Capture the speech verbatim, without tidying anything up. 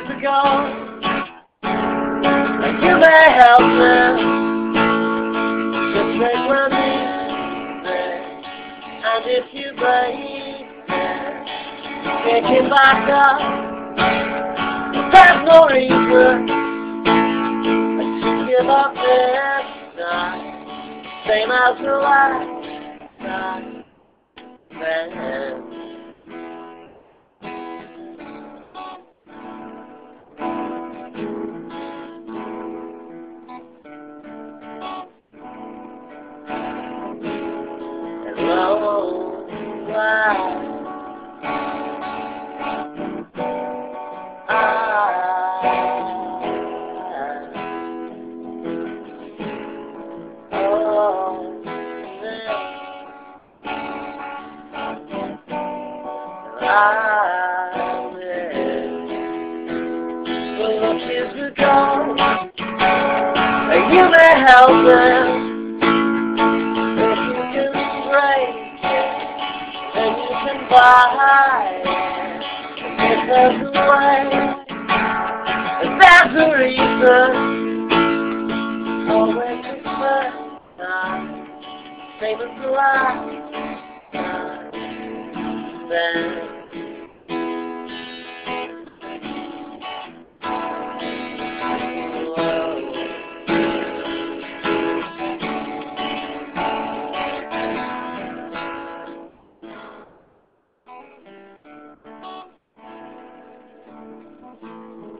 years ago. You may help them just break my music, and if you break it, pick it back up. There's no reason to give up this night, same as the last time. Man. Hello, wow. Ah, oh, yeah. Ah, yeah. Well, years ago, you may help them. And you can buy it. If there's a way, if there's a reason, always the first time, same as the last time. Then Thank you.